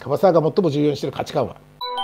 樺沢が最も重要にしている価値観は。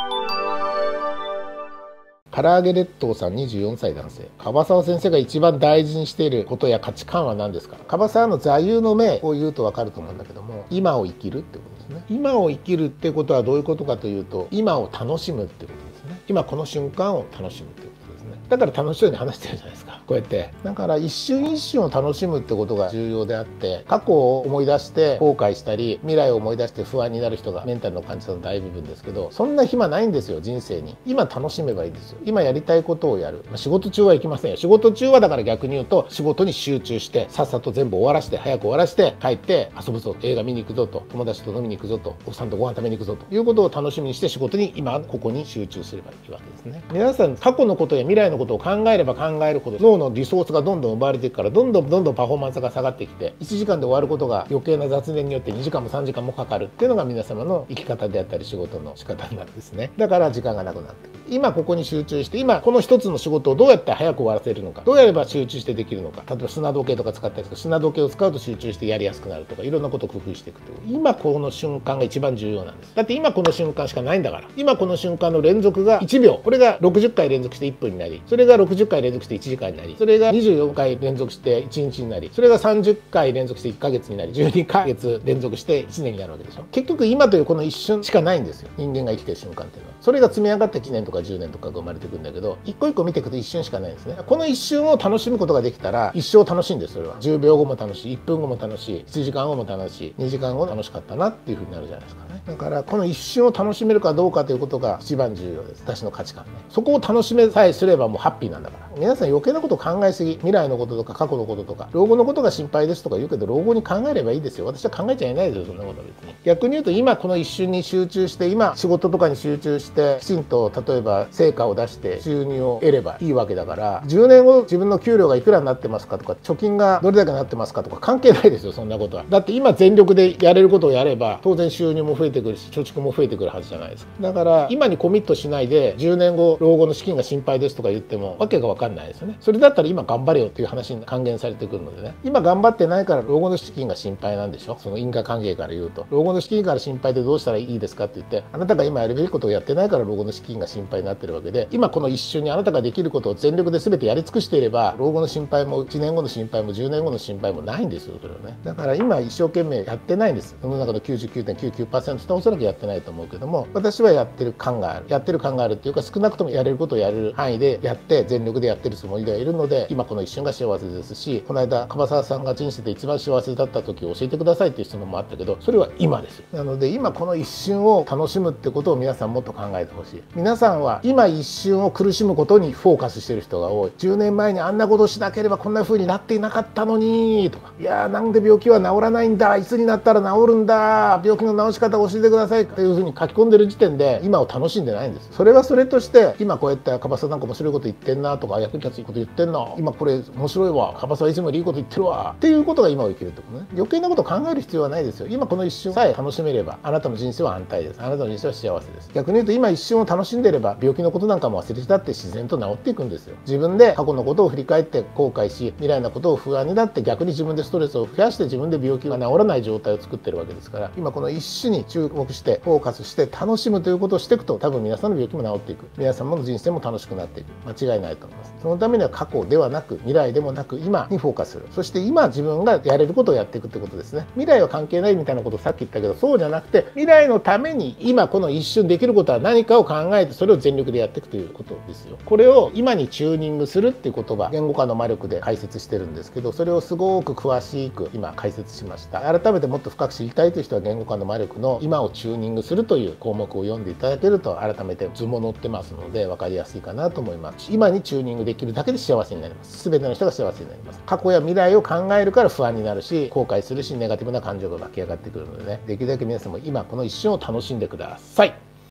唐揚げ列島さん、24歳男性。樺沢先生が一番大事にしていることや価値観は何ですか。樺沢の座右の銘を言うと分かると思うんだけども、今を生きるってことですね。今を生きるってことはどういうことかというと、今を楽しむってことですね。今この瞬間を楽しむってことですね。だから楽しそうに話してるじゃないですか、こうやって。だから一瞬一瞬を楽しむってことが重要であって、過去を思い出して後悔したり、未来を思い出して不安になる人がメンタルの患者さんの大部分ですけど、そんな暇ないんですよ、人生に。今楽しめばいいんですよ。今やりたいことをやる。仕事中は行きませんよ。仕事中はだから逆に言うと、仕事に集中してさっさと全部終わらして、早く終わらして帰って遊ぶぞ、映画見に行くぞと、友達と飲みに行くぞと、奥さんとご飯食べに行くぞということを楽しみにして、仕事に今ここに集中すればいいわけですね。皆さん過去のことや未来のことを考えれば考えるほど脳のリソースがどんどん奪われていくから、どんどんパフォーマンスが下がってきて、1時間で終わることが余計な雑念によって2時間も3時間もかかるっていうのが皆様の生き方であったり仕事の仕方なんですね。だから時間がなくなってくる。今ここに集中して、今この一つの仕事をどうやって早く終わらせるのか、どうやれば集中してできるのか、例えば砂時計とか使ったりとか、砂時計を使うと集中してやりやすくなるとか、いろんなことを工夫していくという、今この瞬間が一番重要なんです。だって今この瞬間しかないんだから。今この瞬間の連続が1秒、これが60回連続して1分になり、それが60回連続して1時間になり、それが24回連続して1日になり、それが30回連続して1ヶ月になり、12ヶ月連続して1年になるわけでしょ。結局今というこの一瞬しかないんですよ、人間が生きてる瞬間っていうのは。それが積み上がって1年とか10年とかが生まれてくるんだけど、一個一個見ていくと一瞬しかないんですね。この一瞬を楽しむことができたら一生楽しいんです。それは10秒後も楽しい、1分後も楽しい、1時間後も楽しい、2時間後楽しかったなっていう風になるじゃないですかね。だからこの一瞬を楽しめるかどうかということが一番重要です。私の価値観ね。そこを楽しめさえすればもうハッピーなんだから。皆さん余計なことを考えすぎ、未来のこととか過去のこととか老後のことが心配ですとか言うけど、老後に考えればいいですよ。私は考えちゃいないですよ、そんなことは別に。逆に言うと今この一瞬に集中して、今仕事とかに集中してきちんと例えば成果を出して収入を得ればいいわけだから、10年後自分の給料がいくらになってますかとか、貯金がどれだけになってますかとか関係ないですよ、そんなことは。だって今全力でやれることをやれば当然収入も増えてくるし、貯蓄も増えてくるはずじゃないですか。だから今にコミットしないで10年後老後の資金が心配ですとか言ってもわけが分かんないですよね。それだったら今頑張れよっていう話に還元されてくるのでね。今頑張ってないから老後の資金が心配なんでしょ。その因果関係から言うと、老後の資金から心配でどうしたらいいですかって言って、あなたが今やるべきことをやってないから老後の資金が心配になってるわけで、今この一瞬にあなたができることを全力で全てやり尽くしていれば、老後の心配も1年後の心配も10年後の心配もないんですよ、それはね。だから今一生懸命やってないんです。世の中の 99.99% はおそらくやってないと思うけども、私はやってる感がある。やってる感があるっていうか、少なくともやれることをやれる範囲でやって全力でやってるつもりではいるので、今この一瞬が幸せですし、この間樺沢さんが人生で一番幸せだった時を教えてくださいっていう質問もあったけど、それは今ですよ。なので今この一瞬を楽しむってことを皆さんもっと考えてほしい。皆さんは今一瞬を苦しむことにフォーカスしてる人が多い。10年前にあんなことしなければこんな風になっていなかったのにとか、いやーなんで病気は治らないんだ、いつになったら治るんだ、病気の治し方を教えてくださいっていう風に書き込んでる時点で今を楽しんでないんです。それはそれとして今こうやって樺沢なんか面白いこと言ってんなとか、役に立ついいこと言ってんな、今これ面白いわ、樺沢いつもよりいいこと言ってるわっていうことが今を生きるってことね。余計なことを考える必要はないですよ。今この一瞬さえ楽しめればあなたの人生は安泰です。あなたの人生は幸せです。逆に言うと今一瞬を楽しんでれば病気のことなんかも忘れてたって自然と治っていくんですよ。自分で過去のことを振り返って後悔し、未来のことを不安になって逆に自分でストレスを増やして自分で病気が治らない状態を作ってるわけですから、今この一瞬に注目してフォーカスして楽しむということをしていくと、多分皆さんの病気も治っていく、皆様の人生も楽しくなっていく、間違いないと思います。そのためには過去ではなく未来でもなく今にフォーカスする。そして今自分がやれることをやっていくってことですね。未来は関係ないみたいなことをさっき言ったけど、そうじゃなくて未来のために今この一瞬できることは何かを考えてそれを全力でやっていくということですよ。これを今にチューニングするっていう言葉、言語化の魔力で解説してるんですけど、それをすごく詳しく今解説しました。改めてもっと深く知りたいという人は言語化の魔力の今をチューニングするという項目を読んでいただけると、改めて図も載ってますので分かりやすいかなと思います。今にチューニングできるだけで幸せになります。全ての人が幸せになります。過去や未来を考えるから不安になるし、後悔するし、ネガティブな感情が湧き上がってくるのでね、できるだけ皆さんも今この一瞬を楽しんでください。